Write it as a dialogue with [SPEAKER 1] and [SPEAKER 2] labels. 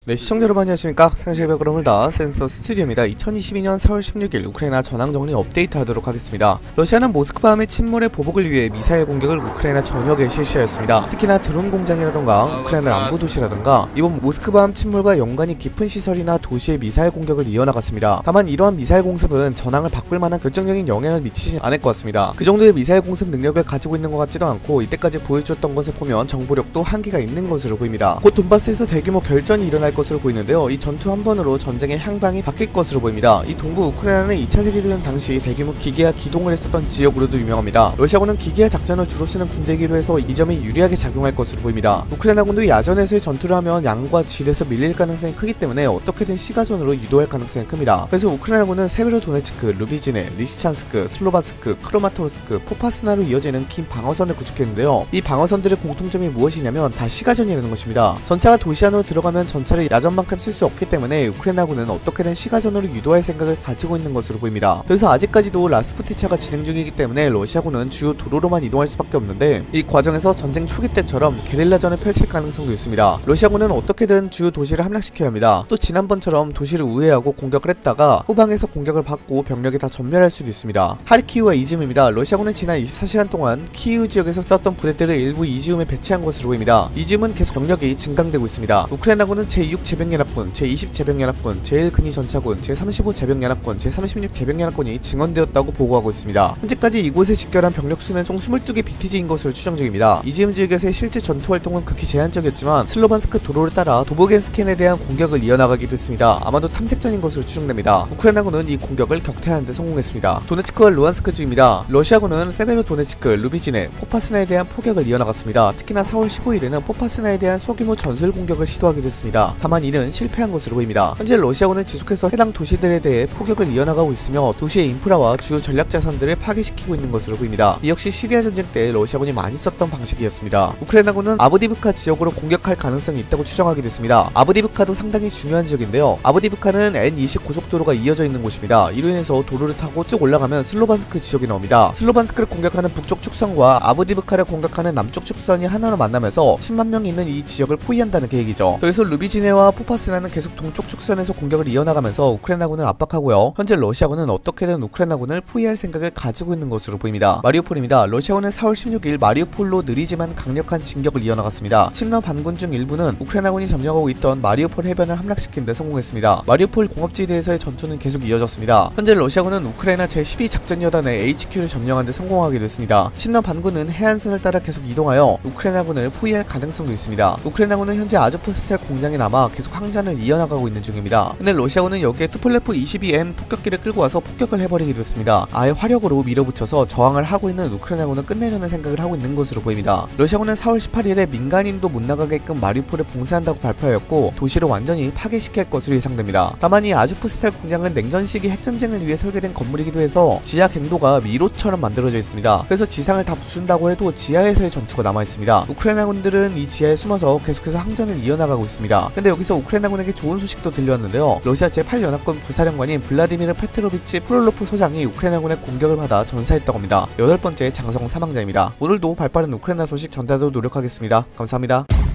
[SPEAKER 1] 네, 시청자 여러분 안녕하십니까. 상실백으로 물다 센서 스튜디오입니다. 2022년 4월 16일 우크라이나 전황정리 업데이트 하도록 하겠습니다. 러시아는 모스크바함의 침몰의 보복을 위해 미사일 공격을 우크라이나 전역에 실시하였습니다. 특히나 드론 공장이라던가 우크라이나 남부 도시라던가 이번 모스크바함 침몰과 연관이 깊은 시설이나 도시의 미사일 공격을 이어나갔습니다. 다만 이러한 미사일 공습은 전황을 바꿀 만한 결정적인 영향을 미치진 않을 것 같습니다. 그 정도의 미사일 공습 능력을 가지고 있는 것 같지도 않고 이때까지 보여주었던 것을 보면 정보력도 한계가 있는 것으로 보입니다. 곧 돈바스에서 대규모 결전이 일어날 것으로 보이는데요. 이 전투 한 번으로 전쟁의 향방이 바뀔 것으로 보입니다. 이 동부 우크라이나는 2차 세계대전 당시 대규모 기계화 기동을 했었던 지역으로도 유명합니다. 러시아군은 기계화 작전을 주로 쓰는 군대이기도 해서 이 점이 유리하게 작용할 것으로 보입니다. 우크라이나군도 야전에서의 전투를 하면 양과 질에서 밀릴 가능성이 크기 때문에 어떻게든 시가전으로 유도할 가능성이 큽니다. 그래서 우크라이나군은 세베로도네츠크, 루비지네, 리시찬스크, 슬로바스크, 크로마토르스크, 포파스나로 이어지는 긴 방어선을 구축했는데요. 이 방어선들의 공통점이 무엇이냐면 다 시가전이라는 것입니다. 전차가 도시 안으로 들어가면 전차를 야전만큼 쓸 수 없기 때문에 우크라이나군은 어떻게든 시가전으로 유도할 생각을 가지고 있는 것으로 보입니다. 그래서 아직까지도 라스푸티차가 진행 중이기 때문에 러시아군은 주요 도로로만 이동할 수밖에 없는데 이 과정에서 전쟁 초기 때처럼 게릴라전을 펼칠 가능성도 있습니다. 러시아군은 어떻게든 주요 도시를 함락시켜야 합니다. 또 지난번처럼 도시를 우회하고 공격을 했다가 후방에서 공격을 받고 병력이 다 전멸할 수도 있습니다. 하르키우와 이지움입니다. 러시아군은 지난 24시간 동안 키이우 지역에서 썼던 부대들을 일부 이지움에 배치한 것으로 보입니다. 이지움은 계속 병력이 증강되고 있습니다. 우크라이나군은 제6 제병연합군, 제20 제병연합군, 제1근위 전차군, 제35 제병연합군, 제36 제병연합군이 증원되었다고 보고하고 있습니다. 현재까지 이곳에 집결한 병력 수는 총 22개 BTG인 것으로 추정 중입니다. 이지움 지역에서의 실제 전투 활동은 극히 제한적이었지만 슬로반스크 도로를 따라 도보겐스켄에 대한 공격을 이어나가기도 했습니다. 아마도 탐색전인 것으로 추정됩니다. 우크라이나군은 이 공격을 격퇴하는 데 성공했습니다. 도네츠크와 루안스크 주입니다. 러시아군은 세베로도네츠크, 루비지네, 포파스나에 대한 포격을 이어나갔습니다. 특히나 4월 15일에는 포파스나에 대한 소규모 전술 공격을 시도하기도 했습니다. 다만 이는 실패한 것으로 보입니다. 현재 러시아군은 지속해서 해당 도시들에 대해 포격을 이어나가고 있으며 도시의 인프라와 주요 전략 자산들을 파괴시키고 있는 것으로 보입니다. 이 역시 시리아 전쟁 때 러시아군이 많이 썼던 방식이었습니다. 우크라이나군은 아브디브카 지역으로 공격할 가능성이 있다고 추정하기도 했습니다. 아브디브카도 상당히 중요한 지역인데요. 아브디브카는 N20 고속도로가 이어져 있는 곳입니다. 이로 인해서 도로를 타고 쭉 올라가면 슬로반스크 지역이 나옵니다. 슬로반스크를 공격하는 북쪽 축선과 아브디브카를 공격하는 남쪽 축선이 하나로 만나면서 10만 명이 있는 이 지역을 포위한다는 계획이죠. 그래서 루비지네와 포파스나는 계속 동쪽 축선에서 공격을 이어나가면서 우크라이나군을 압박하고요. 현재 러시아군은 어떻게든 우크라이나군을 포위할 생각을 가지고 있는 것으로 보입니다. 마리우폴입니다. 러시아군은 4월 16일 마리우폴로 느리지만 강력한 진격을 이어나갔습니다. 침러 반군 중 일부는 우크라이나군이 점령하고 있던 마리우폴 해변을 함락시킨 데 성공했습니다. 마리우폴 공업지대에서의 전투는 계속 이어졌습니다. 현재 러시아군은 우크라이나 제12 작전여단의 HQ를 점령한 데 성공하게 됐습니다. 침러 반군은 해안선을 따라 계속 이동하여 우크라이나군을 포위할 가능성도 있습니다. 우크라이나군은 현재 아조프스탈 공장에 남아 계속 항전을 이어나가고 있는 중입니다. 근데 러시아군은 여기에 투플레프 22M 폭격기를 끌고 와서 폭격을 해버리기로 했습니다. 아예 화력으로 밀어붙여서 저항을 하고 있는 우크라이나군을 끝내려는 생각을 하고 있는 것으로 보입니다. 러시아군은 4월 18일에 민간인도 못 나가게끔 마리우폴을 봉쇄한다고 발표하였고 도시를 완전히 파괴시킬 것으로 예상됩니다. 다만 이 아조프스탈 공장은 냉전 시기 핵전쟁을 위해 설계된 건물이기도 해서 지하 갱도가 미로처럼 만들어져 있습니다. 그래서 지상을 다 부순다고 해도 지하에서의 전투가 남아있습니다. 우크라이나군들은 이 지하에 숨어서 계속해서 항전을 이어나가고 있습니다. 근데 여기서 우크라이나군에게 좋은 소식도 들려왔는데요. 러시아 제8연합군 부사령관인 블라디미르 페트로비치 프롤로프 소장이 우크라이나군의 공격을 받아 전사했다고 합니다. 8번째 장성 사망자입니다. 오늘도 발빠른 우크라이나 소식 전달하도록 노력하겠습니다. 감사합니다.